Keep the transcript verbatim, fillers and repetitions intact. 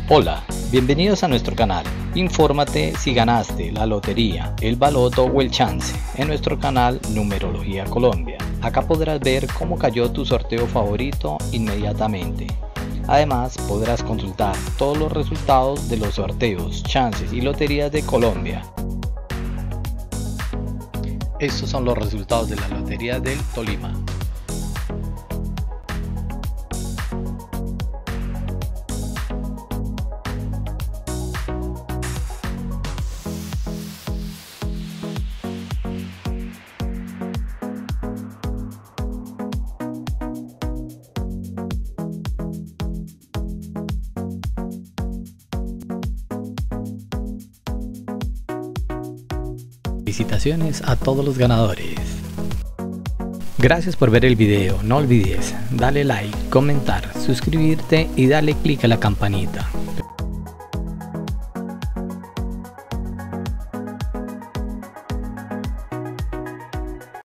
Hola, bienvenidos a nuestro canal. Infórmate si ganaste la lotería, el baloto o el chance en nuestro canal Numerología Colombia. Acá podrás ver cómo cayó tu sorteo favorito inmediatamente. Además, podrás consultar todos los resultados de los sorteos, chances y loterías de Colombia. Estos son los resultados de la Lotería del Tolima. Felicitaciones a todos los ganadores. Gracias por ver el video. No olvides darle like, comentar, suscribirte y darle clic a la campanita.